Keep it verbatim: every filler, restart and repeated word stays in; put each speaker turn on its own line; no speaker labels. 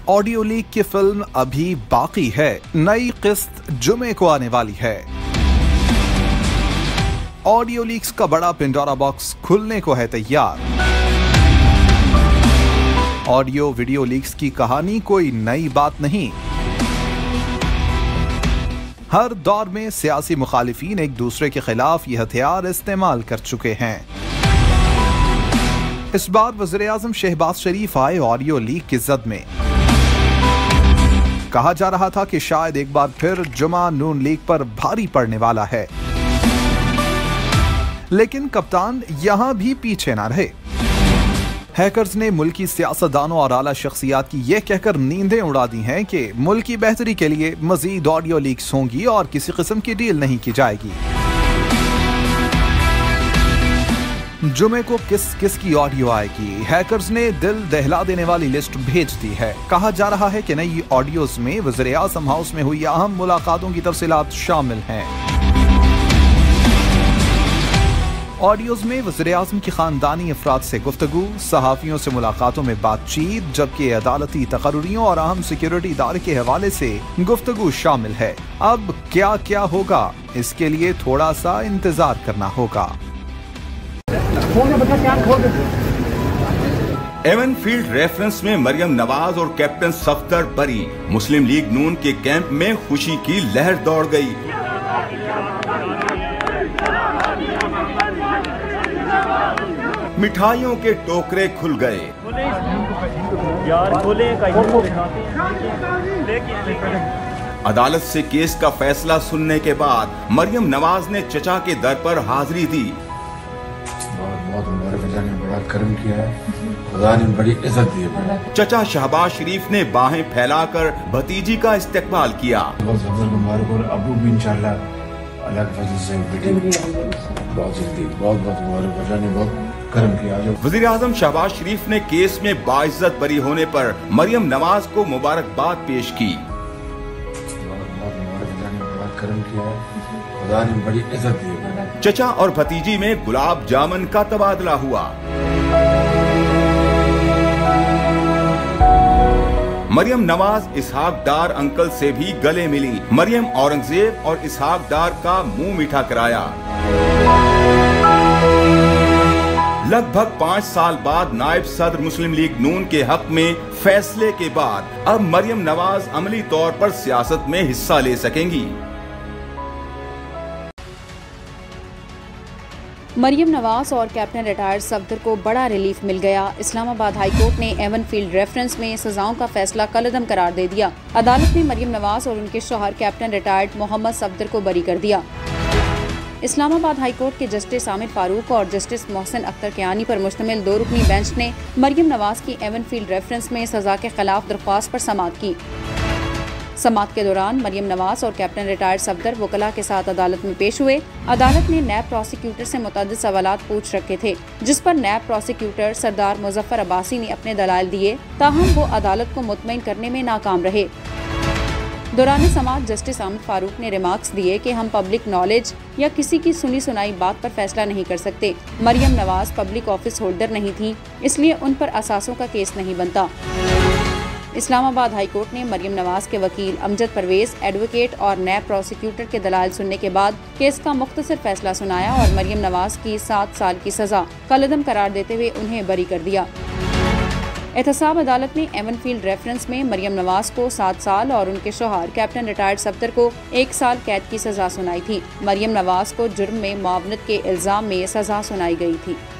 Audio leak की film अभी बाकी है। नई किस्त जुमे को आने वाली है। ऑडियो लीक्स का बड़ा पिंडोरा बॉक्स खुलने को है तैयार। ऑडियो वीडियो लीक्स की कहानी कोई नई बात नहीं। हर दौर में सियासी मुखालिफिन एक दूसरे के खिलाफ यह हथियार इस्तेमाल कर चुके हैं। इस बार वज़ीर-ए-आज़म शहबाज शरीफ आए ऑडियो लीक की जद में। कहा जा रहा था कि शायद एक बार फिर जुमा नून लीग पर भारी पड़ने वाला है, लेकिन कप्तान यहां भी पीछे ना रहे। हैकर्स ने मुल्की सियासतदानों और आला शख्सियात की यह कहकर नींदें उड़ा दी हैं कि मुल्क की बेहतरी के लिए मजीद ऑडियो लीक्स होंगी और किसी किस्म की डील नहीं की जाएगी। जुमे को किस किस की ऑडियो आएगी? हैकर्स ने दिल दहला देने वाली लिस्ट भेज दी है। कहा जा रहा है कि नई ऑडियोज में वज़ीर-ए-आज़म हाउस में हुई अहम मुलाकातों की तफसीलात शामिल हैं। ऑडियोज में वज़ीर-ए-आज़म की खानदानी अफराद से गुफ्तगू, सहाफियों से मुलाकातों में बातचीत, जबकि अदालती तकर्रियों और अहम सिक्योरिटी इदारे के हवाले से गुफ्तगू शामिल है। अब क्या क्या होगा, इसके लिए थोड़ा सा इंतजार करना होगा।
एवन फील्ड रेफरेंस में मरियम नवाज और कैप्टन सफदर बरी। मुस्लिम लीग नून के कैंप में खुशी की लहर दौड़ गई। मिठाइयों के टोकरे खुल गए। अदालत से केस का फैसला सुनने के बाद मरियम नवाज ने चचा के दर पर हाजिरी दी।
बहुत हमारे बच्चा ने बड़ा कर्म किया है, खुदा ने बड़ी इज्जत दी है।
चचा शहबाज शरीफ ने बाहें फैलाकर भतीजी का इस्तकबाल किया।
बहुत मुबारक और अबू भी इंशाल्लाह अल्लाह की फजल से बेटी बहुत जल्दी बहुत बहुत मुबारक, बच्चा ने बहुत कर्म किया।
वज़ीर-ए-आज़म शहबाज शरीफ ने केस में बाइज्जत बरी होने पर मरियम नवाज को मुबारकबाद पेश की।
बहुत मुबारक, बच्चा ने बड़ा कर्म किया है, खुदा ने बड़ी इज्जत दी है।
चचा और भतीजी में गुलाब जामुन का तबादला हुआ। मरियम नवाज इसहाक डार अंकल से भी गले मिली। मरियम औरंगजेब और इसहाक डार का मुंह मीठा कराया। लगभग पाँच साल बाद नायब सदर मुस्लिम लीग नून के हक में फैसले के बाद अब मरियम नवाज अमली तौर पर सियासत में हिस्सा ले सकेंगी।
मरियम नवाज और कैप्टन रिटायर्ड सफदर को बड़ा रिलीफ मिल गया। इस्लामाबाद हाई कोर्ट ने एवन फील्ड रेफरेंस में सजाओं का फैसला कलअदम करार दे दिया। अदालत ने मरियम नवाज और उनके शौहर कैप्टन रिटायर्ड मोहम्मद सफदर को बरी कर दिया। इस्लामाबाद हाई कोर्ट के जस्टिस आमिर फारूक और जस्टिस मोहसिन अख्तर कियानी पर मुश्तमिल दो रुकनी बेंच ने मरियम नवाज की एवन फील्ड रेफरेंस में सजा के खिलाफ दरख्वास्त पर समाअत की। समाअत के दौरान मरियम नवाज और कैप्टन रिटायर्ड सफदर वकला के साथ अदालत में पेश हुए। अदालत ने नैब प्रोसिक्यूटर से मुतअद्दिद सवालात पूछ रखे थे, जिस पर नैब प्रोसिक्यूटर सरदार मुजफ्फर अब्बासी ने अपने दलाइल दिए, ताहम वो अदालत को मुतमईन करने में नाकाम रहे। दौरान समाअत जस्टिस आमिर फारूक ने रिमार्क्स दिए कि हम पब्लिक नॉलेज या किसी की सुनी सुनाई बात पर फैसला नहीं कर सकते। Maryam Nawaz public office holder नहीं थी, इसलिए उन पर असासों का केस नहीं बनता। इस्लामाबाद हाई कोर्ट ने मरियम नवाज के वकील अमजद परवेज, एडवोकेट और नैब प्रोसिक्यूटर के दलाइल सुनने के बाद केस का मुख्तसर फैसला सुनाया और मरियम नवाज की सात साल की सजा कलअदम करार देते हुए उन्हें बरी कर दिया। एहतसाब अदालत ने एवन फील्ड रेफरेंस में मरियम नवाज को सात साल और उनके शौहर कैप्टन रिटायर्ड सफदर को एक साल कैद की सजा सुनाई थी। मरियम नवाज को जुर्म में मुआवनत के इल्जाम में सजा सुनाई गई थी।